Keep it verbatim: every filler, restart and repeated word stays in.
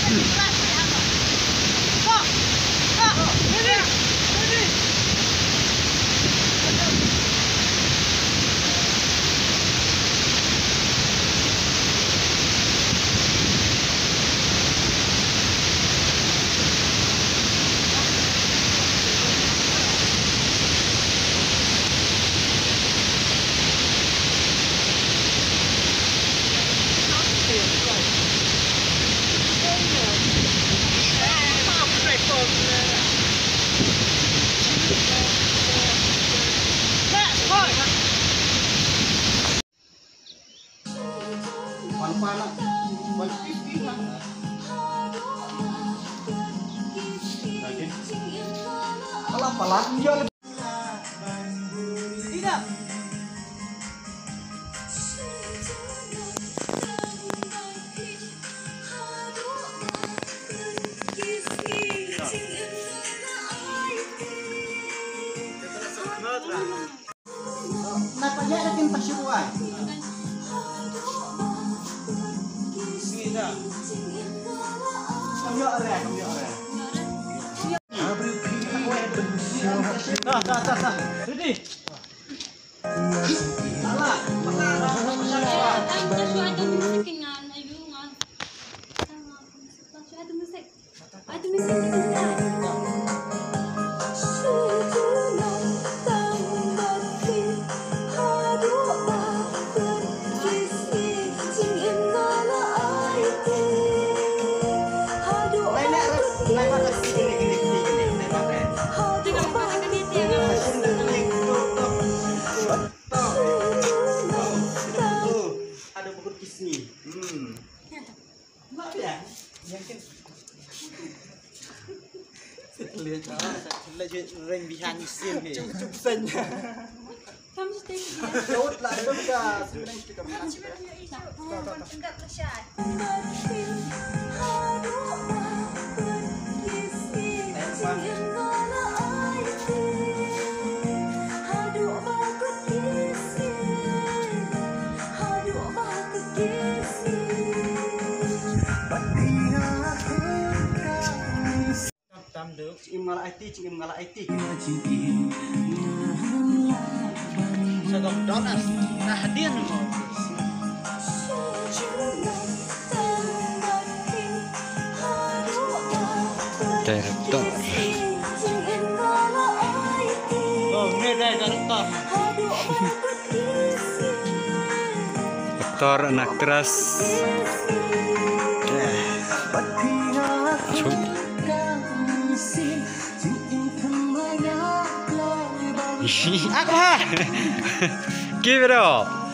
Kalau pelan dia tidak. Napanya ada tim pasuruan. Sini dah. Kamu ada, kamu ada. Dah, dah, dah, dah. Ready? Salah. Lihat lah, lihat ring behind the scene ni. Cukup saja. Kamu stay. Jauh lah, jauh dah. Sebenarnya kita masih. Enggak tersyat. Cik Im ngalah I T, Cik Im ngalah I T. Sedok donas, nah hadir mo. Director. Oh, ini dia director. Aktor anak keras. Apa? Give it up.